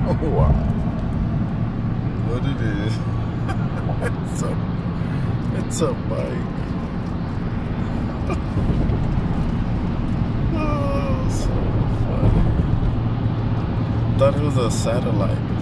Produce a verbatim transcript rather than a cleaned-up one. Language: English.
Wow. What it is. it's a it's a bike. Oh, so funny. Thought it was a satellite.